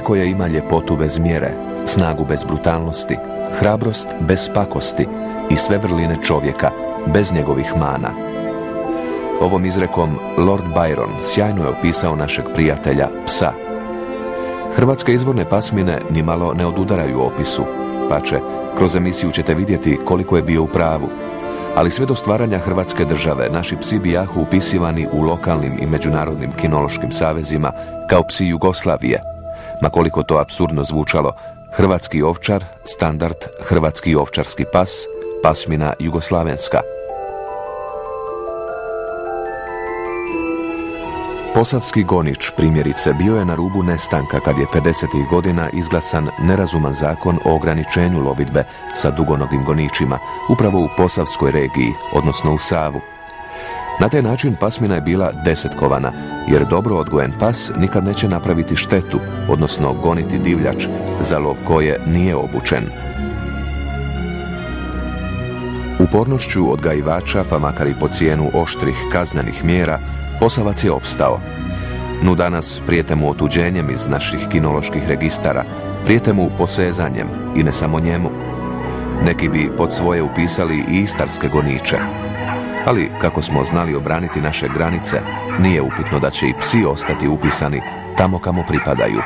koje ima ljepotu bez mjere, snagu bez brutalnosti, hrabrost bez pakosti i sve vrline čovjeka, bez njegovih mana. Ovom izrekom Lord Byron sjajno je opisao našeg prijatelja, psa. Hrvatske izvorne pasmine nimalo ne odudaraju opisu, pače, kroz emisiju ćete vidjeti koliko je bio u pravu. Ali sve do stvaranja Hrvatske države, naši psi bijahu upisivani u lokalnim i međunarodnim kinološkim savezima kao psi Jugoslavije. Ma koliko to apsurdno zvučalo, hrvatski ovčar, standard, hrvatski ovčarski pas, pasmina jugoslavenska. Posavski gonič, primjerice, bio je na rubu nestanka kad je 50. godina izglasan nerazuman zakon o ograničenju lovidbe sa dugonogim goničima, upravo u Posavskoj regiji, odnosno u Savu. Na taj način pasmina je bila desetkovana, jer dobro odgojen pas nikad neće napraviti štetu, odnosno goniti divljač, za lov koje nije obučen. Upornošću odgajivača, pa makar i po cijenu oštrih kaznenih mjera, Posavac je opstao. No danas prijete mu otuđenjem iz naših kinoloških registara, prijete mu posezanjem i ne samo njemu. Neki bi pod svoje upisali i istarske goniče. Ali kako smo znali obraniti naše granice, nije upitno da će i psi ostati upisani tamo kamo pripadaju.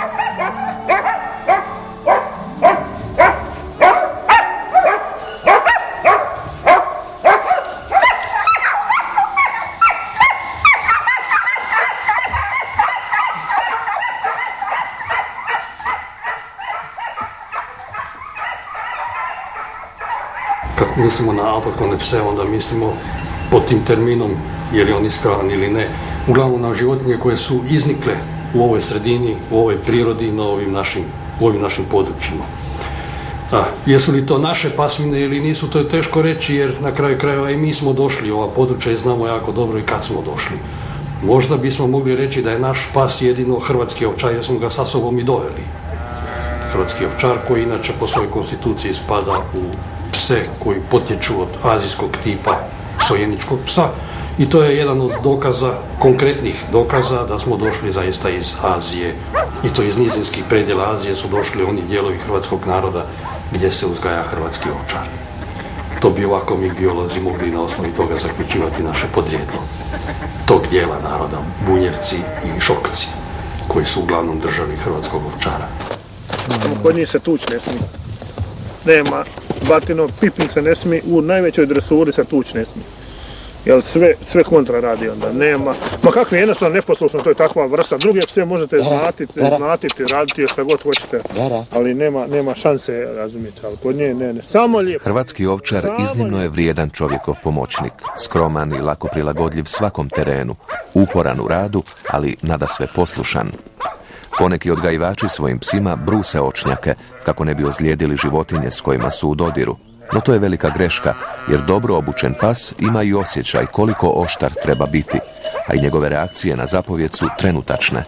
Kad mislimo na autohtone pse, onda mislimo pod tim terminom, je li on ispravan ili ne, uglavnom na životinje koje su iznikle u ovoj sredini, u ovoj prirodi, na ovim našim područjima. Jesu li to naše pasmine ili nisu, to je teško reći, jer na kraju krajeva i mi smo došli u ova područja i znamo jako dobro i kad smo došli. Možda bismo mogli reći da je naš pas jedino hrvatski ovčar, jer smo ga sa sobom i doveli. Hrvatski ovčar koji inače po svojoj konstituciji spada u pse koji potječu od azijskog tipa sojeničkog psa, i to je jedan od dokaza, konkretnih dokaza da smo došli zaista iz Azije, i to iz nizinskih predjela Azije su došli oni dijelovi hrvatskog naroda gdje se uzgaja hrvatski ovčar. To bi ovako mi biolozi mogli na osnovi toga zaključivati naše podrijetlo tog dijela naroda, Bunjevci i Šokci, koji su uglavnom držali hrvatskog ovčara. Kod njih se tuć ne smije. Nema batino, pipnice ne smije, u najvećoj dresuri se tuć ne smije. Jer sve kontra radi onda, nema. Ma kakvi, jednostavno neposlušno, to je takva vrsta. Druge pse možete znatiti, raditi šta god hoćete, ali nema šanse, razumijete, ali kod nje ne. Samo lijepo. Hrvatski ovčar iznimno je vrijedan čovjekov pomoćnik, skroman i lako prilagodljiv svakom terenu, uporan u radu, ali nadasve poslušan. Poneki odgajivači svojim psima bruse očnjake kako ne bi ozlijedili životinje s kojima su u dodiru. No to je velika greška, jer dobro obučen pas ima i osjećaj koliko oštar treba biti, a i njegove reakcije na zapovjed su trenutačne.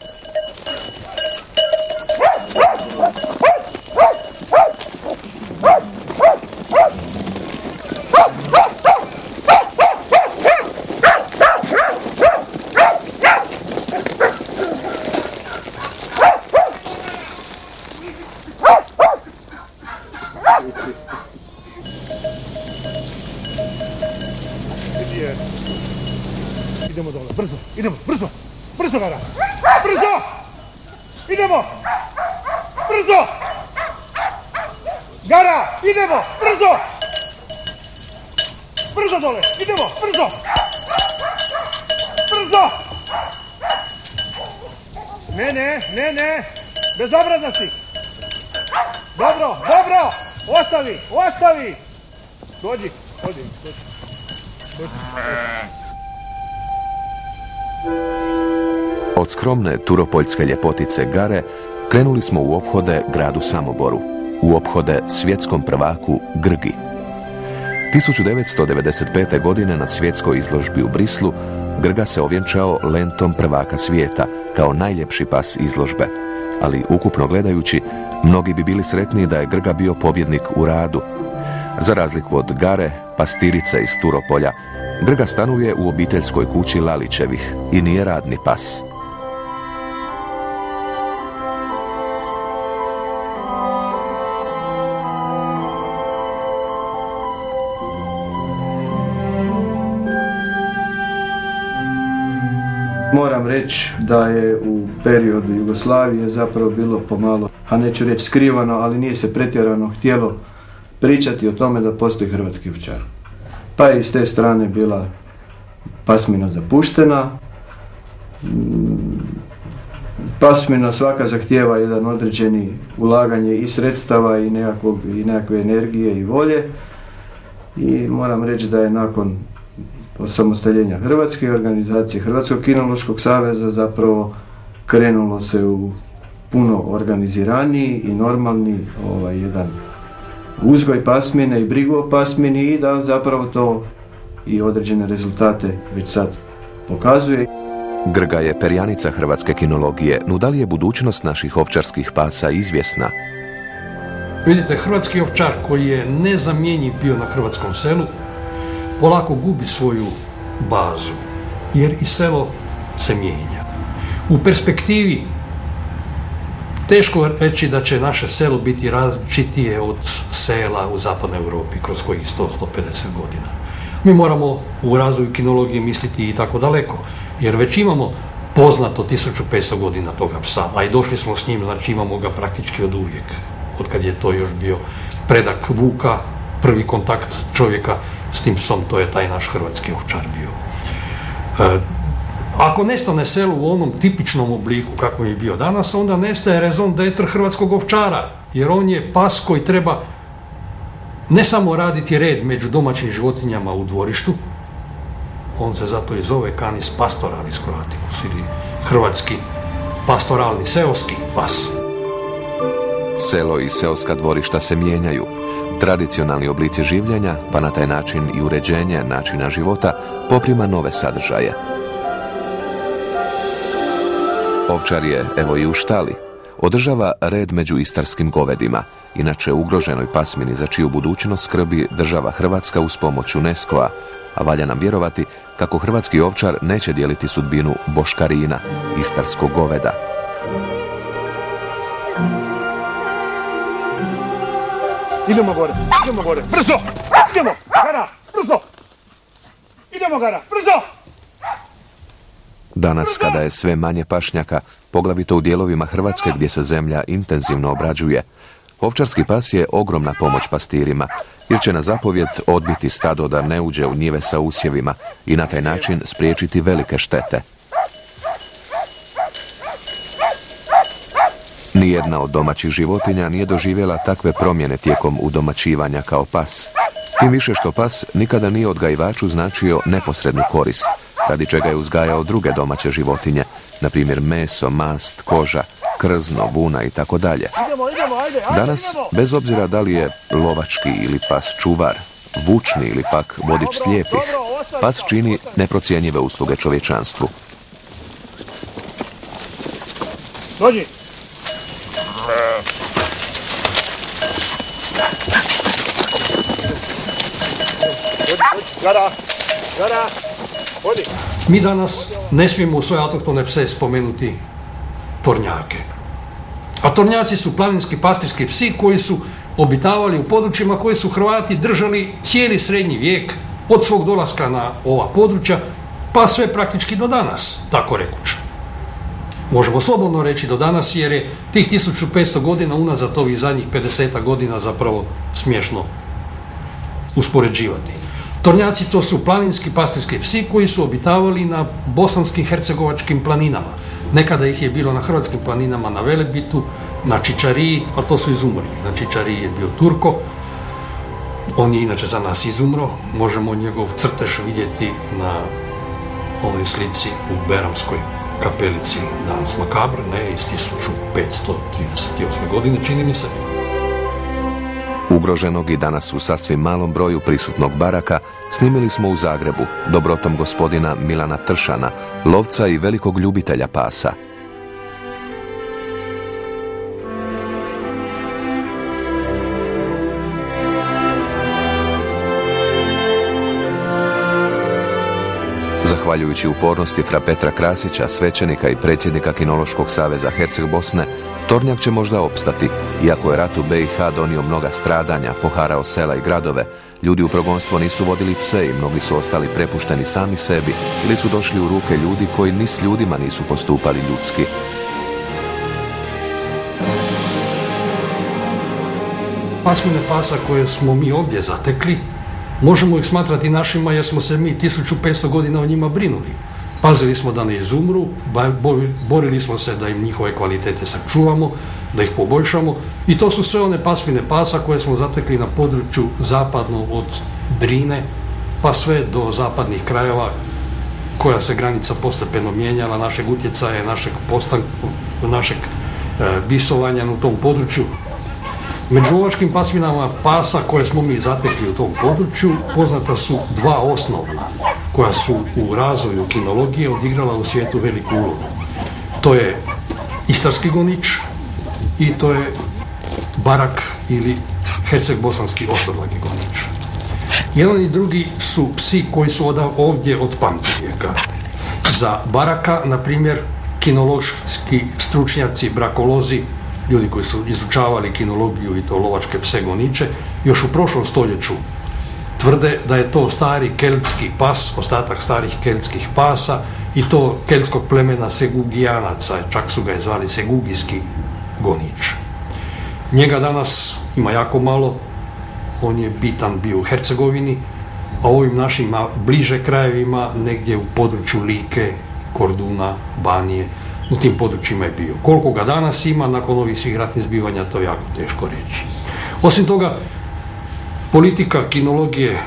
Idemo dole, brzo, brzo Gara, brzo, idemo, brzo, Gara, idemo, brzo dole, idemo, brzo, ne, bezobrazna si, dobro, ostavi, dođi. Od skromne turopoljske ljepotice Gare krenuli smo u ophode gradu Samoboru, u ophode svjetskom prvaku Grgi. 1995. godine na svjetskoj izložbi u Brislu Grga se ovjenčao lentom prvaka svijeta kao najljepši pas izložbe, ali ukupno gledajući, mnogi bi bili sretniji da je Grga bio pobjednik u radu. Za razliku od Gare, pastirice iz Turopolja, Grga stanuje u obiteljskoj kući Lalićevih i nije radni pas. Moram reći da je u periodu Jugoslavije zapravo bilo pomalo, a neću reći skrivano, ali nije se pretjerano htjelo pričati o tome da postoji hrvatski ovčar. Pa je iz te strane bila pasmina zapuštena. Pasmina svaka zahtijeva jedan određeni ulaganje i sredstava i nekakve energije i volje. I moram reći da je nakon osamostaljenja Hrvatske i organizacije Hrvatskog kinološkog saveza zapravo krenulo se u puno organiziraniji i normalni jedan uzgoj pasmine i brigu o pasmini i da zapravo to i određene rezultate već sad pokazuje. Grga je perjanica hrvatske kinologije, no da li je budućnost naših ovčarskih pasa izvjesna? Vidite, hrvatski ovčar koji je nezamjenjiv bio na hrvatskom selu, polako gubi svoju bazu, jer i selo se mijenja. U perspektivi teško reći da će naše selo biti različitije od sela u zapadnoj Europi kroz kojih 100-150 godina. Mi moramo u razvoju kinologije misliti i tako daleko, jer već imamo poznato 1500 godina toga psa, a i došli smo s njim, znači imamo ga praktički od uvijek, od kad je to još bio predak vuka, prvi kontakt čovjeka s tim psom, to je taj naš hrvatski ovčar bio. Ako nestane selo u onom tipičnom obliku kako je bio danas, onda nestaje raison d'être hrvatskog ovčara, jer on je pas koji treba ne samo raditi red među domaćim životinjama u dvorištu, on se zato i zove Canis pastoralis croaticus, ili hrvatski pastoralni, seoski pas. Selo i seoska dvorišta se mijenjaju. Tradicionalni oblici življenja, pa na taj način i uređenje načina života, poprima nove sadržaje. Ovčar je, evo i u štali, održava red među istarskim govedima, inače ugroženoj pasmini za čiju budućnost skrbi država Hrvatska uz pomoć UNESCO-a, a valja nam vjerovati kako hrvatski ovčar neće dijeliti sudbinu boškarina, istarskog goveda. Idemo gore, brzo! Idemo, Gara, brzo! Idemo, Gara, brzo! Danas, kada je sve manje pašnjaka, poglavito u dijelovima Hrvatske gdje se zemlja intenzivno obrađuje, ovčarski pas je ogromna pomoć pastirima, jer će na zapovjed odbiti stado da ne uđe u njive sa usjevima i na taj način spriječiti velike štete. Nijedna od domaćih životinja nije doživjela takve promjene tijekom udomaćivanja kao pas. Tim više što pas nikada nije odgajivaču značio neposrednu korist, radi čega je uzgajao druge domaće životinje, na primjer meso, mast, koža, krzno, vuna i tako dalje. Danas, bez obzira da li je lovački ili pas čuvar, vučni ili pak vodič slijepih, pas čini neprocjenjive usluge čovječanstvu. Dođi! Gara! Hodi! Mi danas ne smijemo u svoje autohtone pse spomenuti tornjake. A tornjaci su planinski pastirski psi koji su obitavali u područjima koje su Hrvati držali cijeli srednji vijek, od svog dolaska na ova područja, pa sve praktički do danas, tako rekuć. Možemo slobodno reći do danas, jer je tih 1500 godina unazad ovih zadnjih 50 godina zapravo smiješno uspoređivati. Tornjaci to su planinski pastirski psi koji su obitavali na bosanskim hercegovačkim planinama. Nekada ih je bilo na hrvatskim planinama, na Velebitu, na Čičariji, a to su izumrli. Na Čičariji je bio Turko, on je inače za nas izumro. Možemo njegov crtež vidjeti na ovoj slici u Beramskoj kapelici Dans Macabre, iz 1538. godine, čini mi se. Ugroženog i danas u sasvim malom broju prisutnog baraka snimili smo u Zagrebu dobrotom gospodina Milana Tršana, lovca i velikog ljubitelja pasa. Zahvaljujući upornosti fra Petra Krasića, svećenika i predsjednika Kinološkog saveza Herceg Bosne, tornjak će možda opstati, iako je rat u BiH donio mnoga stradanja, poharao sela i gradove. Ljudi u progonstvo nisu vodili pse i mnogi su ostali prepušteni sami sebi ili su došli u ruke ljudi koji ni s ljudima nisu postupali ljudski. Pasmine pasa koje smo mi ovdje zatekli, možemo ih smatrati našima jer smo se mi 1500 godina o njima brinuli. Pazili smo da ne izumru, borili smo se da im njihove kvalitete sačuvamo, da ih poboljšamo i to su sve one pasmine pasa koje smo zatekli na području zapadno od Drine pa sve do zapadnih krajeva koja se granica postepeno mijenjala, našeg utjecaja, našeg bisovanja u tom području. Među lovačkim pasminama pasa koje smo mi zatekli u tom području poznata su dva osnovna koja su u razvoju kinologije odigrala u svijetu veliku ulogu. To je istarski gonič i to je barak ili herceg-bosanski oštrodlaki gonič. Jedan i drugi su psi koji su ovdje od pamtivijeka. Za baraka, na primjer, kinološki stručnjaci, brakolozi, ljudi koji su izučavali kinologiju i to lovačke pse goniče, još u prošlom stoljeću tvrde da je to stari keltski pas, ostatak starih keltskih pasa i to keltskog plemena Segugijanaca, čak su ga je zvali Segugijski gonič. Njega danas ima jako malo, on je bitan bio u Hercegovini, a ovim našim bliže krajevima, negdje u području Like, Korduna, Banije, u tim područjima je bio. Koliko ga danas ima, nakon ovih svih ratnih zbivanja, to je jako teško reći. Osim toga, politika kinologije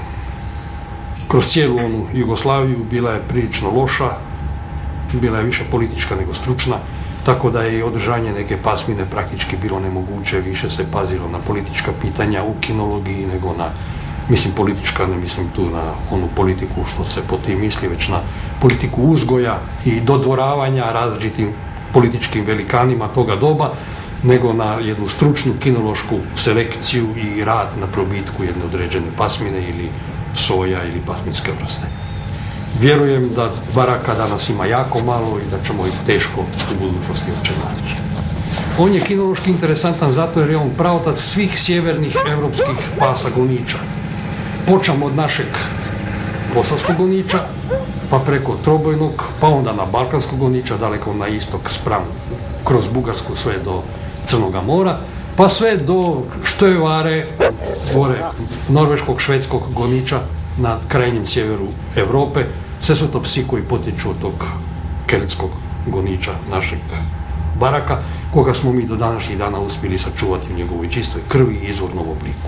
kroz cijelu onu Jugoslaviju bila je prilično loša, bila je više politička nego stručna, tako da je i održanje neke pasmine praktički bilo nemoguće, više se pazilo na politička pitanja u kinologiji nego na, mislim politička, ne mislim tu na onu politiku što se po tim misli, već na politiku uzgoja i dodvoravanja različitim političkim velikanima toga doba, nego na jednu stručnu kinološku selekciju i rad na probitku jedne određene pasmine ili soja ili pasminske vrste. Vjerujem da baraka danas ima jako malo i da ćemo ih teško u budućnosti uopće naći. On je kinološki interesantan zato jer je on pravotac svih sjevernih evropskih pasa goniča. Počamo od našeg posavskog goniča, pa preko trobojnog, pa onda na balkanskog goniča, daleko na istok spram kroz Bugarsku sve do Crnoga mora, pa sve do Štojevare, gore norveškog, švedskog goniča na krajnjem sjeveru Europe. Sve su to psi koji potječu od tog keltskog goniča našeg baraka, koga smo mi do današnjih dana uspjeli sačuvati u njegovoj čistoj krvi i izvornom obliku.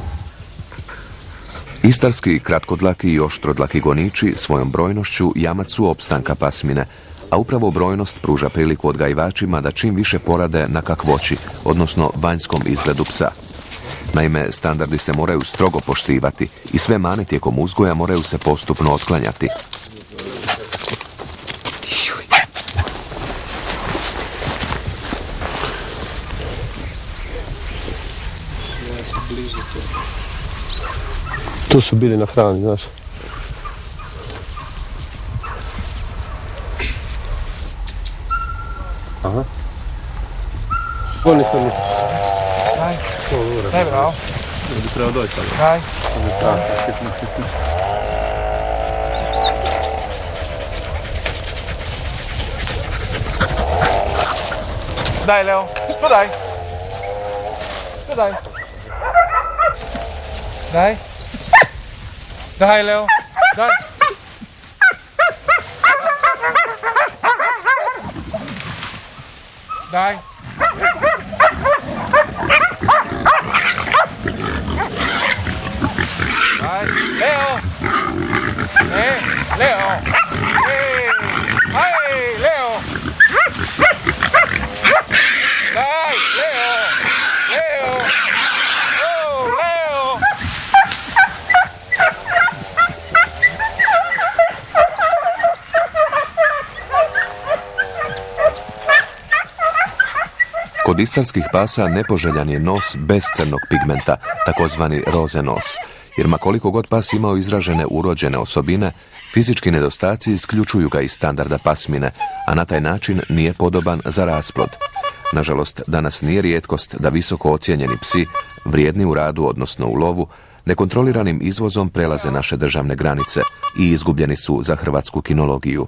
Istarski, kratkodlaki i oštrodlaki goniči svojom brojnošću jamac su opstanka pasmine, a upravo brojnost pruža priliku odgajivačima da čim više porade na kakvoći, odnosno vanjskom izgledu psa. Naime, standardi se moraju strogo poštivati i sve mane tijekom uzgoja moraju se postupno otklanjati. Tu su bili na hrani, znaš. Aha. Oni su mi. Daj. Daj, bravo. Da bi trebao doći tako. Daj. Daj, Leo. To daj. To daj. Daj. Daj, Leo. Daj. Daj. Daj. Leo. Hey, Leo. Hey. Hey, Leo. Daj, Leo. Leo. Oh, Leo. Kod istarskih pasa nepoželjan je nos bez crnog pigmenta, takozvani roze nos, jer ma koliko god pas imao izražene urođene osobine, Fizički nedostaci isključuju ga iz standarda pasmine, a na taj način nije podoban za rasplod. Nažalost, danas nije rijetkost da visoko ocijenjeni psi, vrijedni u radu odnosno u lovu, nekontroliranim izvozom prelaze naše državne granice i izgubljeni su za hrvatsku kinologiju.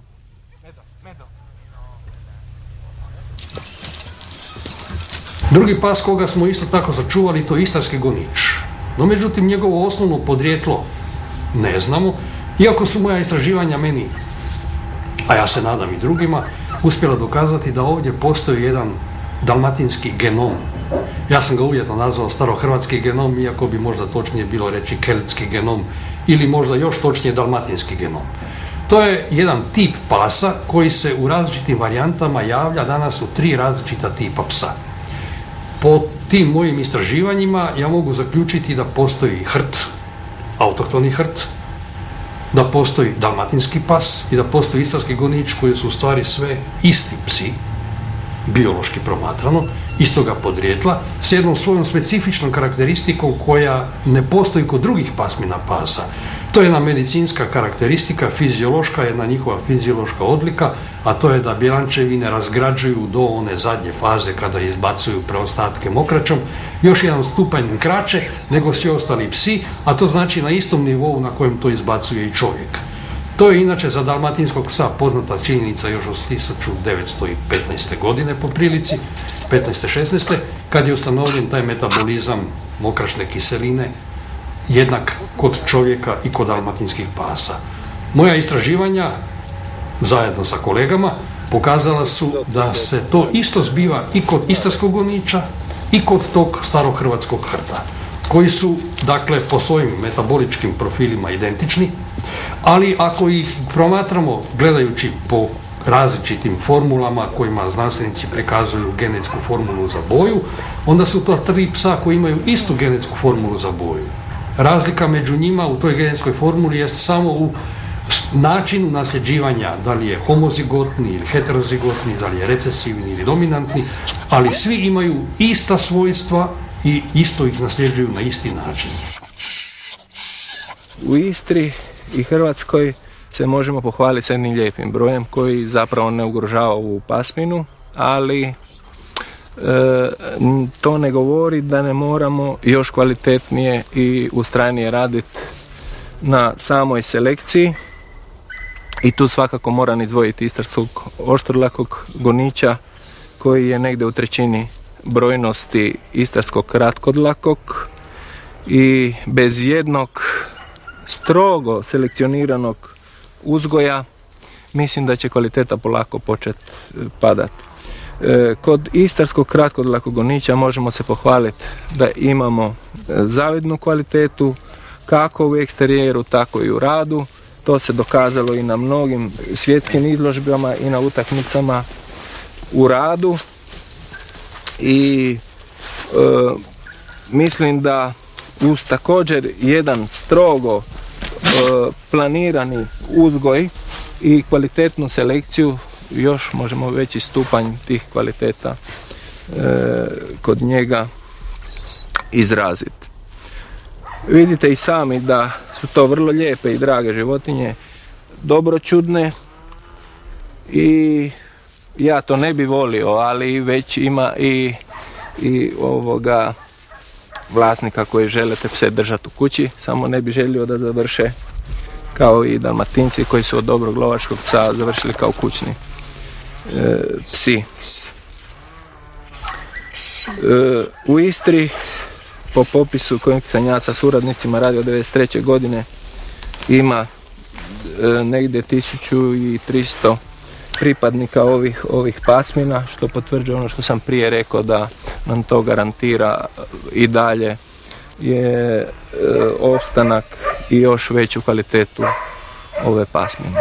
Drugi pas koga smo isto tako sačuvali, to je istarski gonič. No međutim, njegovo osnovno podrijetlo ne znamo, iako su moja istraživanja meni, a ja se nadam i drugima, uspjela dokazati da ovdje postoji jedan dalmatinski genom. Ja sam ga uvjetno nazvao starohrvatski genom, iako bi možda točnije bilo reći keltski genom ili možda još točnije dalmatinski genom. To je jedan tip pasa koji se u različitim varijantama javlja danas u 3 različita tipa psa. Po tim mojim istraživanjima ja mogu zaključiti da postoji hrt, autohtoni hrt, da postoji dalmatinski pas i da postoji istarski gonič koji su u stvari sve isti psi, biološki promatrano, istoga podrijetla, s jednom svojom specifičnom karakteristikom koja ne postoji kod drugih pasmina pasa. To je jedna medicinska karakteristika, fiziološka, jedna njihova fiziološka odlika, a to je da bjelančevi ne razgrađuju do one zadnje faze kada izbacuju preostatke mokraćom, još jedan stupanj kraće nego svi ostali psi, a to znači na istom nivou na kojem to izbacuje i čovjek. To je inače za dalmatinskog psa poznata činjenica još od 1915. godine po prilici, 15-16. kad je ustanovljen taj metabolizam mokraćne kiseline jednak kod čovjeka i kod dalmatinskih pasa. Moja istraživanja, zajedno sa kolegama, pokazala su da se to isto zbiva i kod istarskog goniča i kod tog starohrvatskog hrta, koji su, dakle, po svojim metaboličkim profilima identični, ali ako ih promatramo gledajući po različitim formulama kojima znanstvenici prikazuju genetsku formulu za boju, onda su to 3 psa koji imaju istu genetsku formulu za boju. Razlika među njima u toj genetskoj formuli jest samo u načinu nasljeđivanja, da li je homozigotni ili heterozigotni, da li je recesivni ili dominantni, ali svi imaju ista svojstva i isto ih nasljeđuju na isti način. U Istri i Hrvatskoj se možemo pohvaliti s jednim lijepim brojem koji zapravo ne ugrožava ovu pasminu, ali to ne govori da ne moramo još kvalitetnije i ustrajnije raditi na samoj selekciji. I tu svakako moram izdvojiti istarskog oštrolakog goniča koji je negdje u 1/3 brojnosti istarskog kratkodlakog i bez jednog strogo selekcioniranog uzgoja mislim da će kvaliteta polako početi padati. Kod istarskog kratkodlakog goniča možemo se pohvaliti da imamo zavidnu kvalitetu kako u eksterijeru tako i u radu. To se dokazalo i na mnogim svjetskim izložbama i na utakmicama u radu i mislim da uz također jedan strogo planirani uzgoj i kvalitetnu selekciju još možemo veći stupanj tih kvaliteta kod njega izraziti. Vidite i sami da su to vrlo lijepe i drage životinje, dobročudne i ja to ne bi volio, ali već ima i ovoga vlasnika koji žele te pse držati u kući, samo ne bi želio da završe kao i Dalmatinci koji su od dobrog lovačkog psa završili kao kućni psi. U Istri po popisu kojeg sam ja sa suradnicima radio 1993. godine ima negdje 1300 pripadnika ovih pasmina, što potvrđuje ono što sam prije rekao da nam to garantira i dalje je opstanak i još veću kvalitetu ove pasmine.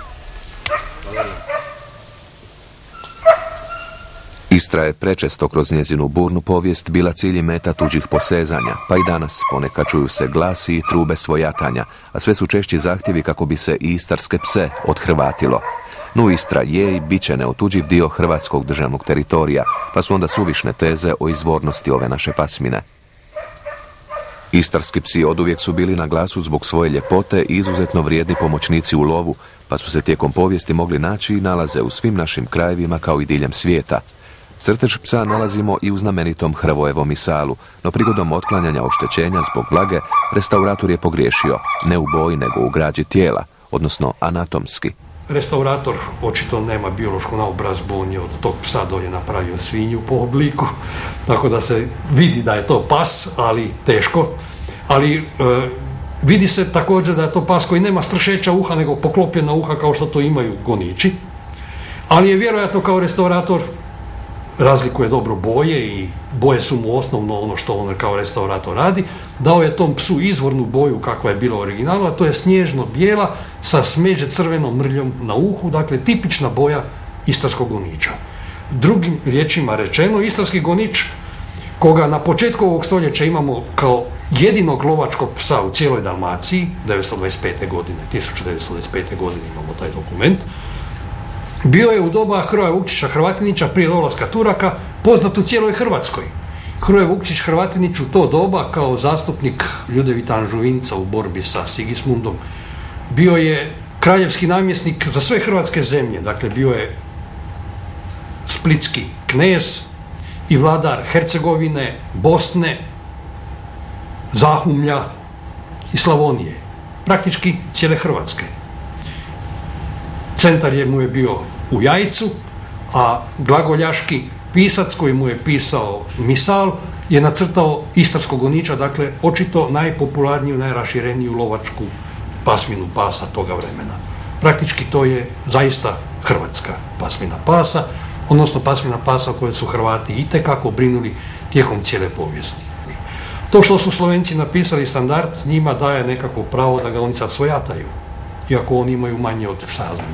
Istra je prečesto kroz njezinu burnu povijest bila cilj i meta tuđih posezanja, pa i danas ponekad čuju se glasi i trube svojatanja, a sve su češći zahtjevi kako bi se i istarske pse odhrvatilo. No Istra je i bit će neotuđiv dio hrvatskog državnog teritorija, pa su onda suvišne teze o izvornosti ove naše pasmine. Istarski psi oduvijek su bili na glasu zbog svoje ljepote i izuzetno vrijedni pomoćnici u lovu, pa su se tijekom povijesti mogli naći i nalaze u svim našim krajevima kao i diljem svijeta. Crtež psa nalazimo i u znamenitom Hrvojevom misalu, no prigodom otklanjanja oštećenja zbog vlage, restaurator je pogriješio, ne u boji nego u građi tijela, odnosno anatomski. Restaurator očito nema biološku naobrazbu, on je od tog psa dolje napravio svinju po obliku, tako da se vidi da je to pas, ali teško. Ali vidi se također da je to pas koji nema stršeća uha, nego poklopljena uha kao što to imaju goniči. Ali je vjerojatno kao restaurator razlikuje dobro boje i boje su mu osnovno ono što on kao restaurator radi. Dao je tom psu izvornu boju kakva je bila u originalu, a to je snježno bijela sa smeđe crvenom mrljom na uhu, dakle tipična boja istarskog goniča. Drugim riječima rečeno, istarski gonič, koga na početku ovog stoljeća imamo kao jedinog lovačkog psa u cijeloj Dalmaciji, 1925. godine imamo taj dokument, bio je u doba Hrvoja Vukčića Hrvatinića prije dolaska Turaka poznat u cijeloj Hrvatskoj. Hrvoje Vukčić Hrvatinić u to doba kao zastupnik Ljudevita Anžuvinca u borbi sa Sigismundom bio je kraljevski namjesnik za sve hrvatske zemlje, dakle bio je splitski knez i vladar Hercegovine, Bosne, Zahumlja i Slavonije, praktički cijele Hrvatske. Centar mu je bio u Jajcu, a glagoljaški pisac koji mu je pisao misal je nacrtao istarskog goniča, dakle očito najpopularniju, najrašireniju lovačku pasminu pasa toga vremena. Praktički to je zaista hrvatska pasmina pasa, odnosno pasmina pasa koje su Hrvati itekako brinuli tijekom cijele povijesti. To što su Slovenci napisali standard njima daje nekako pravo da ga oni sad svojataju, iako oni imaju manje od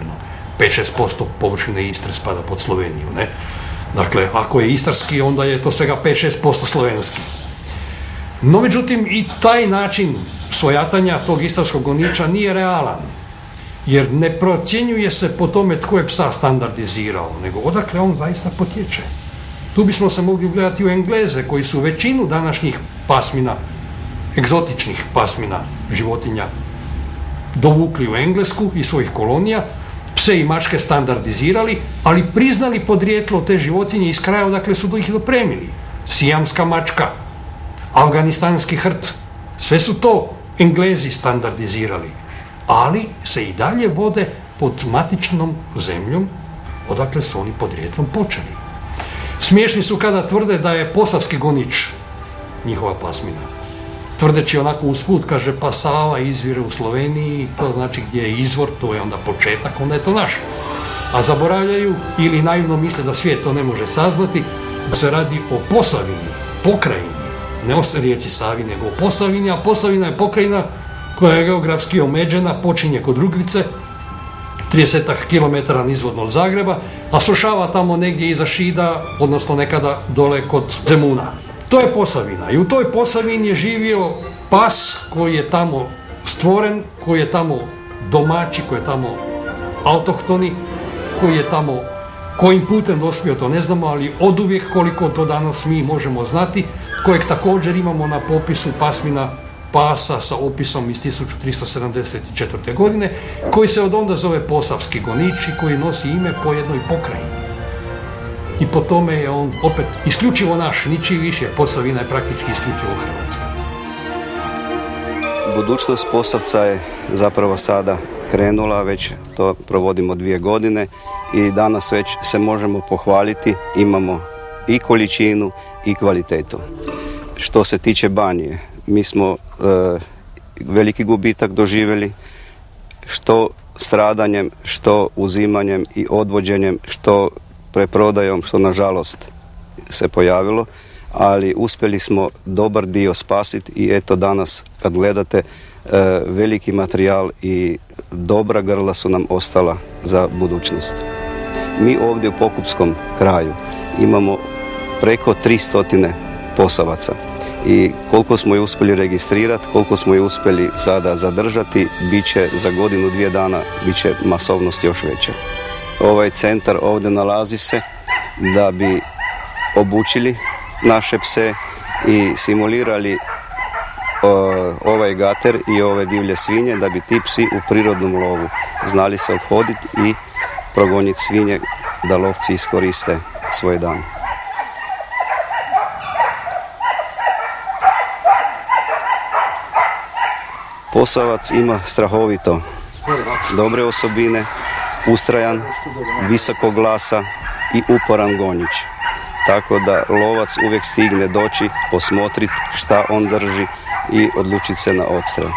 5-6% površine Istre spada pod Sloveniju, ne? Dakle, ako je istarski, onda je to svega 5-6% slovenski. No, međutim, i taj način svojatanja tog istarskog goniča nije realan, jer ne procjenjuje se po tome tko je psa standardizirao, nego odakle on zaista potječe. Tu bismo se mogli gledati u Engleze, koji su većinu današnjih pasmina, egzotičnih pasmina životinja, dovukli u Englesku i svojih kolonija, pse i mačke standardizirali, ali priznali podrijetlo te životinje iz kraja odakle su ih dopremili. Sijamska mačka, afganistanski hrt, sve su to Englezi standardizirali, ali se i dalje vode pod matičnom zemljom odakle su oni podrijetlom počeli. Smiješni su kada tvrde da je posavski gonič njihova pasmina. Tvrdeći onako usput, kaže, pa Sava izvire u Sloveniji, to znači gdje je izvor, to je onda početak, onda je to naš. A zaboravljaju ili naivno misle da svijet to ne može saznati, da se radi o Posavini, pokrajini, ne o rijeci Savi, nego o Posavini, a Posavina je pokrajina koja je geografski omeđena, počinje kod Rugvice, 30 km nizvodno od Zagreba, a svršava tamo negdje iza Šida, odnosno nekada dole kod Zemuna. To je Posavina i u toj Posavini je živio pas koji je tamo stvoren, koji je tamo domaći, koji je tamo autohtoni, koji je tamo kojim putem dospio to ne znamo, ali oduvijek koliko to danas mi možemo znati, kojeg također imamo na popisu pasmina pasa sa opisom iz 1374. godine, koji se od onda zove posavski gonič i koji nosi ime po jednoj pokrajini. I po tome je on opet isključivo naš, ničiji više, Posavina je praktički isključivo Hrvatska. Budućnost Posavca je zapravo sada krenula, već to provodimo 2 godine i danas već se možemo pohvaliti, imamo i količinu i kvalitetu. Što se tiče Banije, mi smo veliki gubitak doživjeli, što stradanjem, što uzimanjem i odvođenjem, što preprodajom, što nažalost se pojavilo, ali uspjeli smo dobar dio spasiti i eto danas kad gledate veliki materijal i dobra grla su nam ostala za budućnost. Mi ovdje u Pokupskom kraju imamo preko 300 posavaca i koliko smo je uspjeli registrirati, koliko smo je uspjeli sada zadržati, bit će za 1-2 dana, bit će masovnost još veća. Ovaj centar ovdje nalazi se da bi obučili naše pse i simulirali ovaj gater i ove divlje svinje da bi ti psi u prirodnom lovu znali se ophoditi i progoniti svinje da lovci iskoriste svoj dan. Posavac ima strahovito dobre osobine, ustrajan, visokog glasa i uporan gonjić. Tako da lovac uvijek stigne doći, posmotriti šta on drži i odlučiti se na odstrel.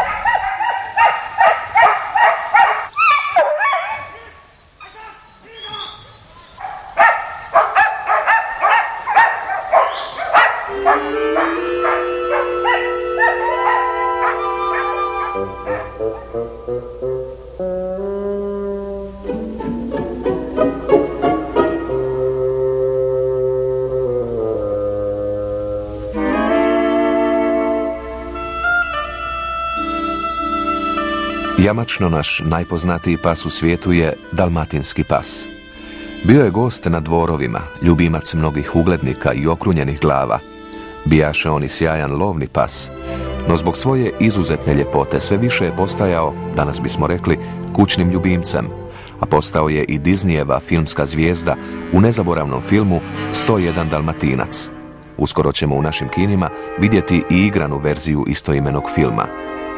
Jamačno naš najpoznatiji pas u svijetu je dalmatinski pas. Bio je gost na dvorovima, ljubimac mnogih uglednika i okrunjenih glava. Bijaše on i sjajan lovni pas, no zbog svoje izuzetne ljepote sve više je postajao, danas bismo rekli, kućnim ljubimcem, a postao je i Disneyjeva filmska zvijezda u nezaboravnom filmu 101 Dalmatinac. Uskoro ćemo u našim kinima vidjeti i igranu verziju istoimenog filma.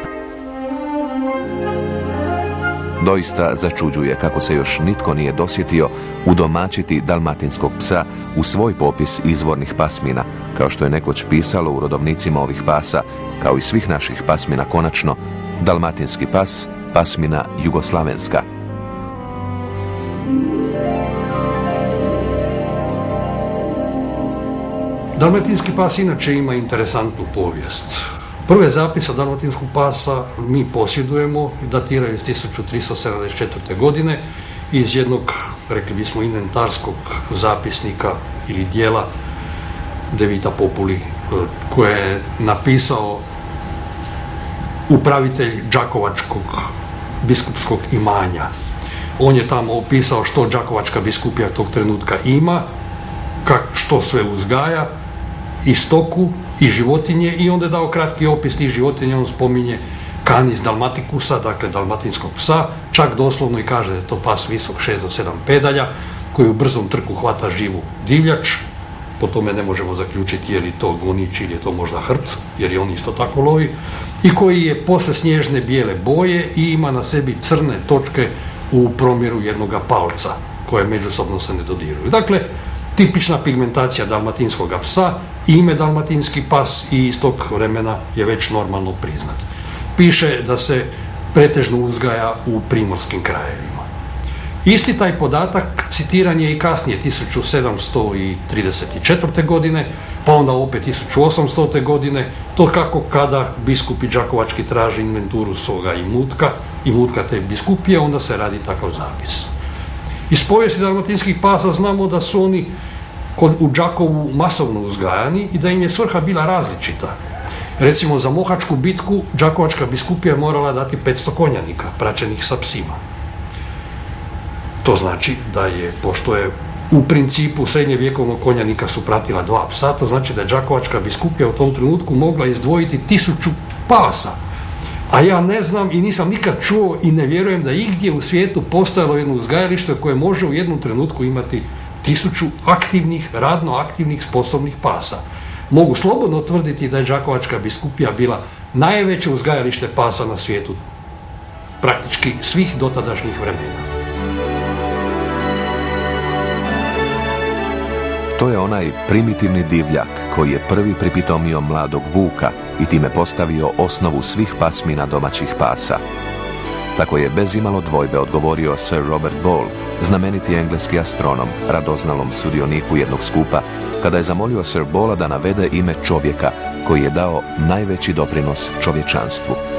Doista začuđuje kako se još nitko nije dosjetio udomaćiti dalmatinskog psa u svoj popis izvornih pasmina, kao što je nekoć pisalo u rodovnicima ovih pasa, kao i svih naših pasmina konačno, dalmatinski pas, pasmina jugoslavenska. Dalmatinski pas inače ima interesantnu povijest. Prve zapise dalmatinskog pasa mi posjedujemo, datiraju iz 1374. godine iz jednog, rekli bismo, inventarskog zapisnika ili dijela De Vita Populi, koje je napisao upravitelj đakovačkog biskupskog imanja. On je tamo opisao što đakovačka biskupija tog trenutka ima, što sve uzgaja, i stoku, i životinje, i onda je dao kratki opis tih životinja. On spominje Canis dalmaticusa, dakle dalmatinskog psa, čak doslovno i kaže da je to pas visok 6 do 7 pedalja, koji u brzom trku hvata živu divljač. Po tome ne možemo zaključiti je li to gonič ili je to možda hrt, jer i on isto tako lovi, i koji je posve snježne bijele boje i ima na sebi crne točke u promjeru jednoga palca, koje međusobno se ne dodiruju. Dakle, tipična pigmentacija dalmatinskog psa, ime dalmatinski pas, i iz tog vremena je već normalno priznat. Piše da se pretežno uzgaja u primorskim krajevima. Isti taj podatak citiran je i kasnije, 1734. godine, pa onda opet 1800. godine, to kako kada biskupi đakovački traže inventuru svoga imutka te biskupije, onda se radi takav zapis. Iz povijesti dalmatinskih pasa znamo da su oni u Đakovu masovno uzgajani i da im je svrha bila različita. Recimo, za Mohačku bitku đakovačka biskupija je morala dati 500 konjanika, praćenih sa psima. To znači da je, pošto je u principu srednjevjekovnog konjanika su pratila 2 psa, to znači da je đakovačka biskupija u tom trenutku mogla izdvojiti 1000 pasa. A ja ne znam i nisam nikad čuo i ne vjerujem da igdje u svijetu postojalo jedno uzgajalište koje može u jednom trenutku imati 1000 aktivnih, radno aktivnih, sposobnih pasa. Mogu slobodno tvrditi da je đakovačka biskupija bila najveće uzgajalište pasa na svijetu, praktički svih dotadašnjih vremena. To je onaj primitivni divljak koji je prvi pripitomio mladog vuka i time postavio osnovu svih pasmina domaćih pasa. Tako je bez imalo dvojbe odgovorio Sir Robert Ball, znameniti engleski astronom, radoznalom sudioniku jednog skupa, kada je zamolio Sir Balla da navede ime čovjeka koji je dao najveći doprinos čovječanstvu.